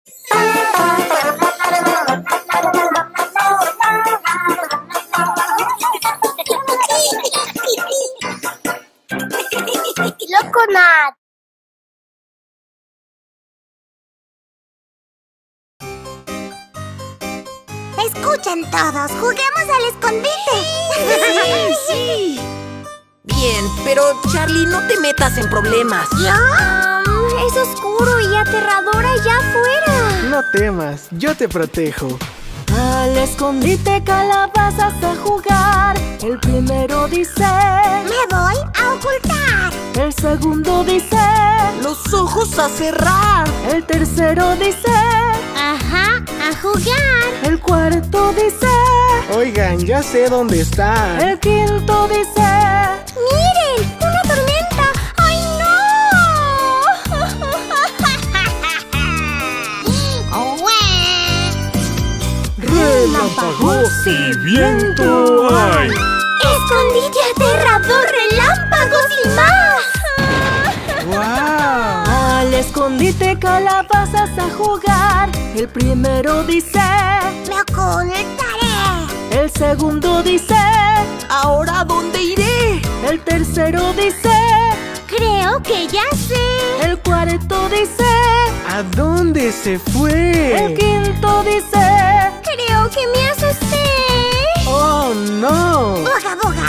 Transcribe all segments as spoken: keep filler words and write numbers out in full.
Loconat. Escuchen todos, juguemos al escondite. Sí, sí. Bien, pero Charlie, no te metas en problemas. ¿Ya? Um, es oscuro y aterrador allá afuera. No temas, yo te protejo. Al escondite calabazas a jugar. El primero dice: me voy a ocultar. El segundo dice: los ojos a cerrar. El tercero dice: ajá, a jugar. El cuarto dice: oigan, ya sé dónde está. El quinto dice: miren, una tormenta. ¡Ay, no! Relámpagos y viento hay. Escondite aterrador, relámpagos y más. ¡Wow! Al escondite calabazas a jugar. El primero dice: me ocultaré. El segundo dice: ¿ahora a dónde iré? el tercero dice: creo que ya sé. el cuarto dice: ¿a dónde se fue? el quinto dice: creo que me asusté. ¡Oh, no! ¡Boga, boga!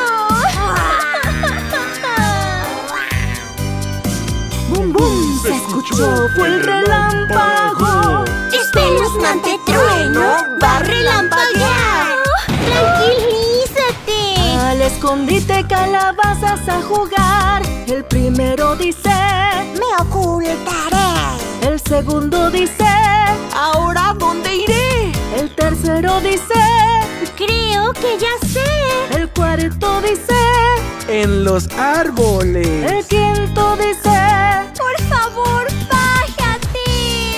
¡Bum, bum! Se escuchó, fue el relámpago. Espeluznante trueno va a relampaguear. ¡Tranquilízate! Al escondite calabazas a jugar. El primero dice: me ocultaré. el segundo dice: ¿ahora a dónde iré? el tercero dice: creo que ya sé. el cuarto dice: En los árboles. el quinto dice: Por favor, bájate.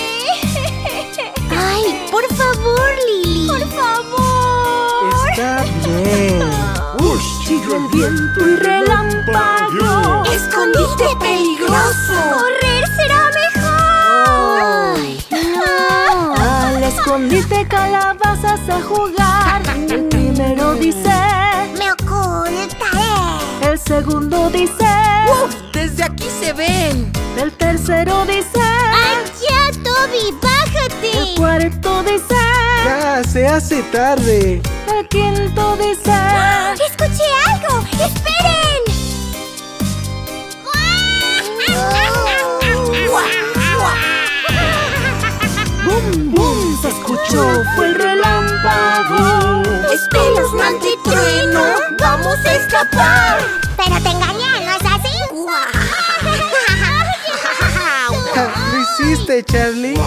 Ay, por favor, Lili. Por favor. Está bien. ¡Ush! sigue el viento y relámpago. Escondite peligroso. Correr será mejor. Ay, no. Al escondite calabazas a jugar. El primero dice: me ocultaré. el segundo dice: ¡Uf! Desde aquí se ven. el tercero dice: Allá, Toby, bájate. el cuarto dice: Ya se hace tarde. el quinto dice: ¡Escuché algo! ¡Esperen! ¡bum, bum! Se escuchó, fue el relámpago. ¡Espeluznante trueno! ¡Vamos a escapar! Pero te engañé, ¿no es así? Lo hiciste, Charlie.